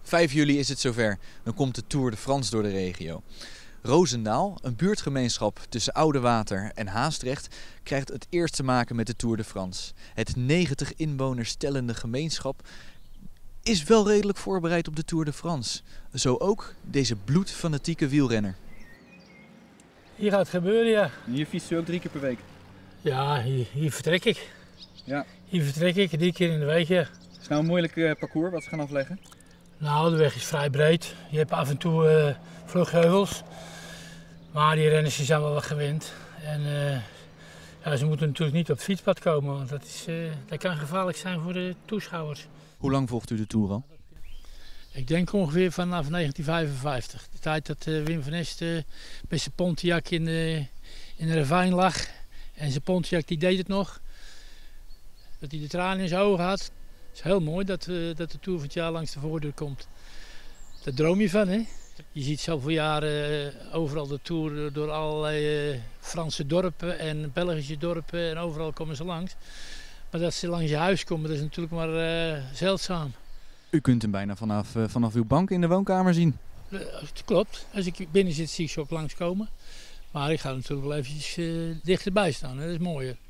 5 juli is het zover. Dan komt de Tour de France door de regio. Roosendaal, een buurtgemeenschap tussen Oudewater en Haastrecht, krijgt het eerst te maken met de Tour de France. Het 90 inwoners tellende gemeenschap is wel redelijk voorbereid op de Tour de France. Zo ook deze bloedfanatieke wielrenner. Hier gaat het gebeuren, ja. En hier fietst u ook 3 keer per week? Ja, hier vertrek ik. Ja. Hier vertrek ik 3 keer in de week, ja. Is het nou een moeilijk parcours wat ze gaan afleggen? Nou, de weg is vrij breed. Je hebt af en toe vlugheuvels. Maar die renners zijn wel wat gewend. En ja, ze moeten natuurlijk niet op het fietspad komen, want dat kan gevaarlijk zijn voor de toeschouwers. Hoe lang volgt u de Tour al? Ik denk ongeveer vanaf 1955. De tijd dat Wim van Est met zijn Pontiac in de ravijn lag. En zijn Pontiac die deed het nog. Dat hij de tranen in zijn ogen had. Het is heel mooi dat de Tour van het jaar langs de voordeur komt. Daar droom je van, hè? Je ziet zoveel jaren overal de Tour door allerlei Franse dorpen en Belgische dorpen. En overal komen ze langs. Maar dat ze langs je huis komen, dat is natuurlijk maar zeldzaam. U kunt hem bijna vanaf uw bank in de woonkamer zien. Dat klopt. Als ik binnen zit, zie ik ze ook langskomen. Maar ik ga natuurlijk wel eventjes dichterbij staan. Hè? Dat is mooier.